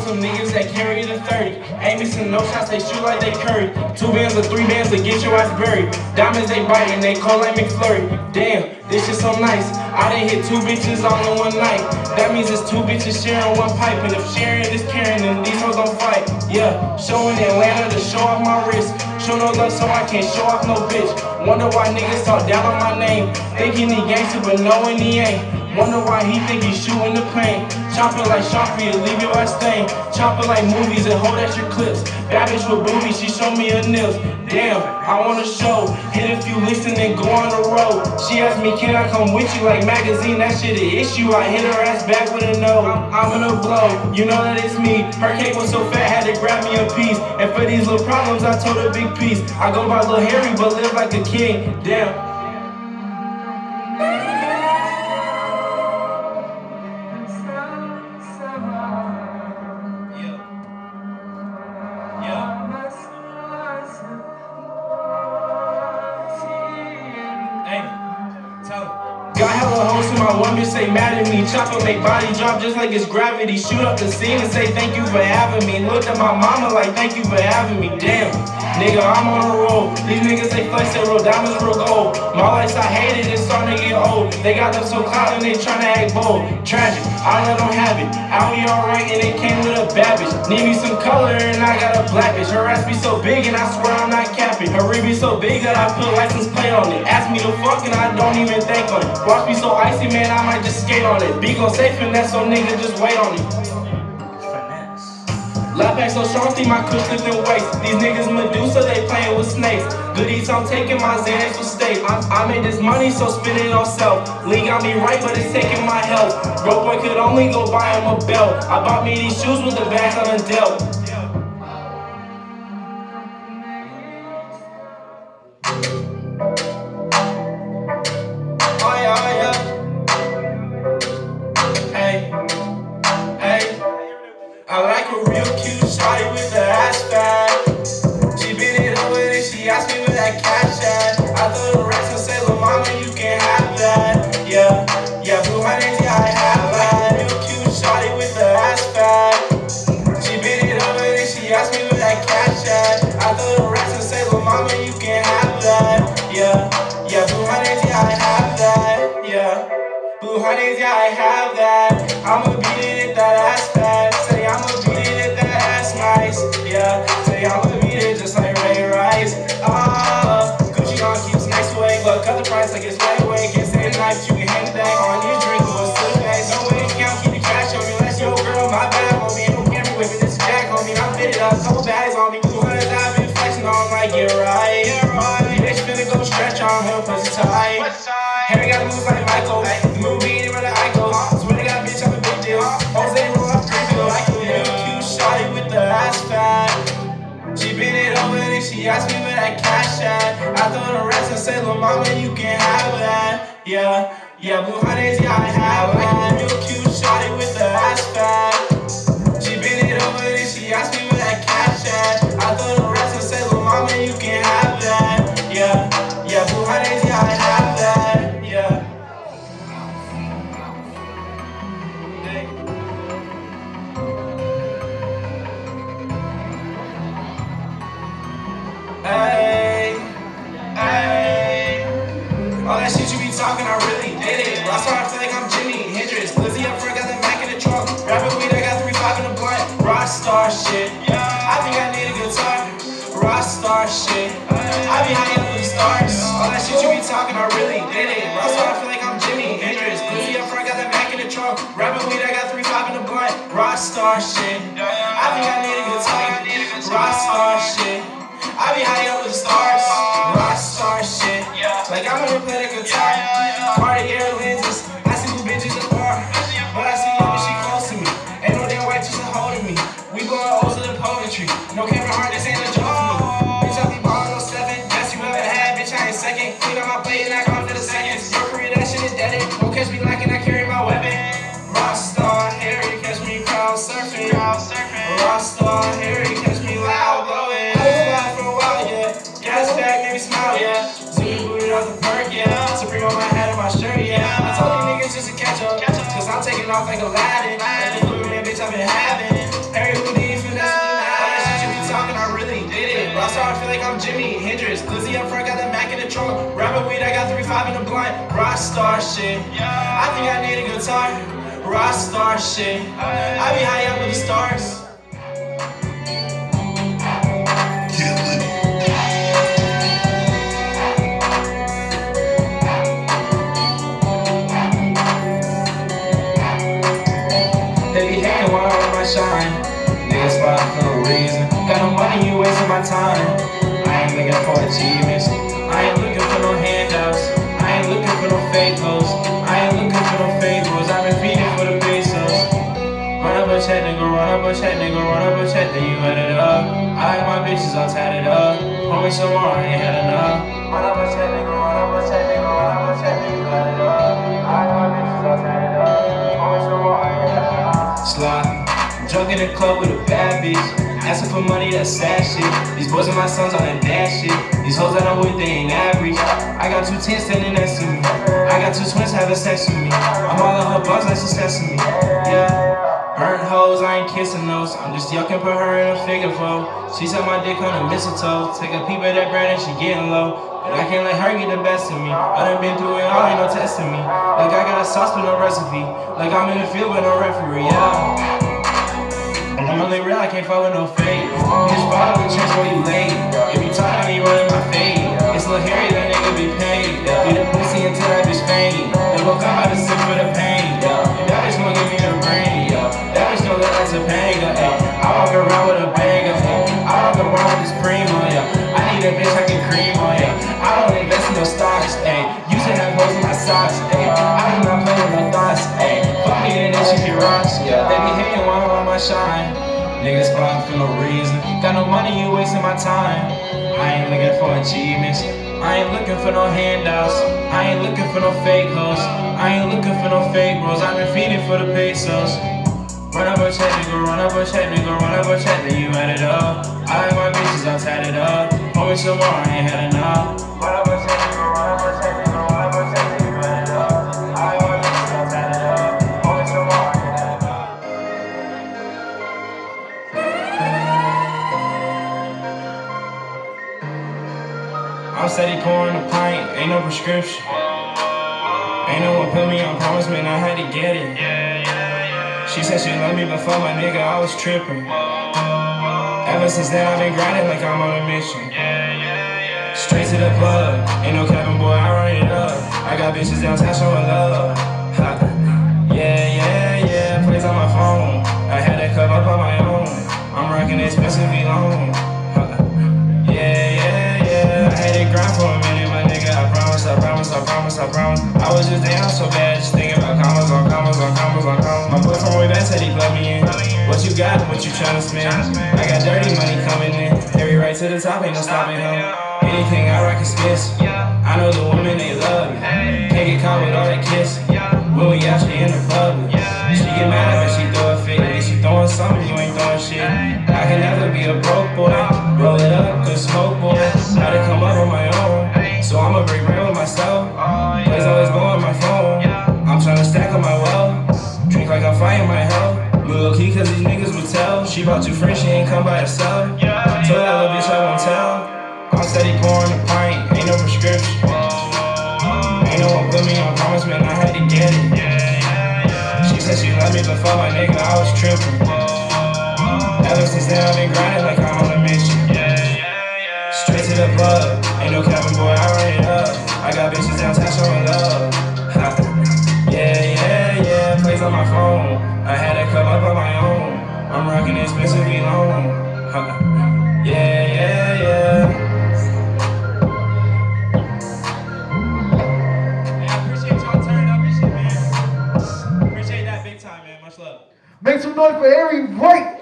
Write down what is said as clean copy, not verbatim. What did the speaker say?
some niggas that carry the 30. Ain't missing no shots, they shoot like they Curry. 2 bands or 3 bands to get your ass buried. Diamonds they biting, they cold like McFlurry. Damn, this shit so nice. I done hit 2 bitches all in one night. That means it's 2 bitches sharing one pipe. And if sharing is caring, then these hoes don't fight. Yeah, showing Atlanta to show off my wrist. Show no love so I can't show off no bitch. Wonder why niggas talk down on my name. Thinking he gangster but knowing he ain't. Wonder why he think he's shooting the pain. Chop it like Sharpie and leave your ass stain. Chop it like movies and hold at your clips. Bad bitch with boobies, she show me her nips. Damn, I wanna show. Hit a few licks and then go on the road. She asked me, can I come with you like magazine? That shit an issue. I hit her ass back with a no. I'm gonna blow, you know that it's me. Her cake was so fat, had to grab me a piece. And for these little problems, I told her big piece. I go by Lil Harry, but live like a king. Damn. Got hella hoes in my one bitch say mad at me. Chopper make body drop just like it's gravity. Shoot up the scene and say thank you for having me. Looked at my mama like thank you for having me. Damn, nigga, I'm on a roll. These niggas they flex, they roll diamonds real gold. My life I hate it, it's starting to get old. They got them so clout and they tryna act bold. Tragic, I let them have it. Out here alright and they came with a bad bitch. Need me some color and I got a black bitch. Her ass be so big and I swear I'm not capping. Her rib be so big that I put license plate on it. Ask me to fuck and I don't even think on it. Watch me so icy, man, I might just skate on it. Be gon' say finesse, so nigga just wait on it. Lap pack so strong, think my kush lifting weights. These niggas Medusa, they playing with snakes. Goodies, I'm taking my Xanax for state. I made this money, so spend it on self. Lean got me right, but it's taking my health. Broke boy could only go buy him a belt. I bought me these shoes with the bags on the dealt. I like a real cute shawty with the ass fat. She been it over and she asked me where that cash at. I throw the racks and say, "Lil' mama, you can have that." Yeah, blue honey, yeah, I have that. Real cute shawty with the ass fat. She been it over and she asked me where that cash at. I throw the racks and say, "Lil' mama, you can have that." Yeah, blue honey, yeah, I have that. Yeah, blue honey, yeah, I have that. I'ma beat it at that ass fat. I'ma beat it at that ass nice, yeah. Say I'ma beat it just like Ray Rice. Gucci on keeps nice away, but cut the price like it's right away. Can't say the knife, you can hang that on your drink, but still nice. No way, can't keep the cash on me. That's your girl, my bad, homie. Don't get me whipping this jack on me. I'm fitted up, couple bags on me. 200 I've been flexing on like get right. Bitch finna go stretch on her pussy tight. Harry got the moves like Michael. The movie ain't run the Ico. Swear to God, bitch, I'm a big deal. Jose roll up 3 bills. With the ass fat. She been it over and she asked me where that cash at. I throw the rest and say, "Lil' mama, you can have that." Yeah, blue honeys, yeah, I have that. Real cute shawty with the ass fat. She been it over and she asked me where that cash at. I throw the rest and say, "Lil' mama, you can have that." Yeah, blue honeys, yeah, I have that. Yeah. Hey, all that shit you be talking, I really did it. That's why I feel like I'm Jimi Hendrix. Lizzie up front, got the Mac in the trunk. Rapping weed, I got 3-5 in the blunt. Rockstar shit, I think I need a guitar. Rockstar shit, I be hanging up with the stars. All that shit you be talking, I really did it. That's why I feel like I'm Jimi Hendrix. Lizzie up front, got the Mac in the trunk. Rapping weed, I got 3-5 in the blunt. Rockstar shit, I think I need a guitar. Rockstar shit, I be high up with the stars, rockstar shit. Like I'm gonna play the guitar. Cartier lenses, I see these bitches in the bar, but I see you when she close to me. Ain't no damn white just holding me. We going O's to the poetry. No Kevin Hart, this ain't a joke for me. Bitch, I be ballin' on 7. Best you ever had, bitch, I ain't second. Clean up my plate and I come to the seconds. Your career, that shit is dead. Don't catch me lacking, I carry my weapon. Rockstar Harry, catch me crowd surfing. Rockstar Harry, catch me loud blowing. Gas bag made me smile, yeah. Zoomy booted off the perk, yeah. Supreme on my hat and my shirt, yeah. I told you niggas just to catch up, cause I'm taking off like Aladdin. And the blue man, bitch, I've been having. Harry 5 in the blind. Rockstar shit. I think I need a guitar. Rockstar shit. I be high up with the stars. They be hating while I'm on my shine. Niggas spot for no reason. Got no money, you wasting my time. I ain't looking for achievements. I ain't looking for no handouts. I ain't looking for no fake hoes. I ain't looking for no favors. I've been feeding for the pesos. Run up a check, nigga, run up a check, nigga, run up a check, then you add it up. I like my bitches all tatted up. Homie, so more, I ain't had enough. Run up a check, nigga, run up a check, nigga, run up a check, then you add it up. I like my bitches all tatted up. Homie, so more, I ain't had enough. Slide. Drunk in the club with a bad bitch. Asking for money, that's sad shit. These boys are my sons on that bad shit. These hoes I know what they ain't average. I got 2 10s standing next to me. I got 2 twins having sex with me. I'm all on her bugs like success with me. Yeah. Burnt hoes, I ain't kissing those. I'm just yucking, put her in a figure four. She suck my dick on the mistletoe. Take a peep at that brand and she getting low. But I can't let her get the best of me. I done been through it all, ain't no testing me. Like I got a sauce with no recipe. Like I'm in the field with no referee, yeah. And I'm only real, I can't fuck with no fake. Just follow the chance where you late. If you talk, I be running my fade. It's Lil Harry, that nigga be paid. Beat the pussy until that bitch faint. Then woke up out of sip for the pain. That bitch gon' give me the brain. That bitch gon' look like Topanga. I walk around with a banger. I walk around with this cream on ya. I need a bitch I can cream on ya. I don't invest in no stocks. Used to have hoes in my socks. I do not play with no thoughts. Fuck me and then she get rocks. They be hating while I'm on my shine. Niggas plotting for no reason. Got no money, you wasting my time. I ain't looking for achievements. I ain't looking for no handouts. I ain't looking for no fake hoes. I ain't looking for no fake bros. I've been feeding for the pesos. Run up a check, nigga, run up a check, nigga, run up a check, then you add it up. I like my bitches all tatted up. Homie, so more, I ain't had enough. Run up a check, nigga, run up a check, nigga, run up a check, then you add it up. I like my bitches all tatted up. Homie, so more, I ain't had enough. I'm steady pouring a pint, ain't no prescription. Ain't no one put me on promise, man, I had to get it. She said she loved me before, my nigga, I was tripping. Ever since then, I've been grinding like I'm on a mission. Straight to the plug, ain't no cabin boy, I run it up. I got bitches downtown showing love. Yeah, plays on my phone. I had that cup up on my own. I'm rocking expensive V-Long. Yeah, I had it grind for a minute, my nigga, I promise. I was just down so bad, just thinking about commas on commas. My boy from way back said he plugged me in. What you got and what you tryna spend? I got dirty money coming in. Every right to the top, ain't no stopping him. Anything I rock is kiss. I know the women, they love me. Can't get caught with all that kiss. When we out, she in the public. She get mad when she throw a fit. If she throwing something, you ain't throwing shit. I can never be a broke boy. Roll it up, good smoke boy. Gotta come up on my own. So I'ma break bread with myself. Plays always blowing my phone. I'm tryna stack on my wealth. Drink like I'm fighting my health. Little key cause these niggas would tell. She brought 2 friends, she ain't come by herself. Told that little bitch I won't tell. I'm steady pouring a pint, ain't no prescription. Ain't no one put me on promise, man, I had to get it. She said she loved me before, my nigga, I was tripping. Ever since then, I've been grinding like I'm on a mission. Straight to the plug, ain't no cabin boy, I run it up. I got bitches downtown showing love. Yeah, plays on my phone. I had that cup up on my own. I'm rocking expensive V-Long. Yeah. Hey, I appreciate y'all turning up and shit, man. Appreciate that big time, man. Much love. Make some noise for Harry Wright.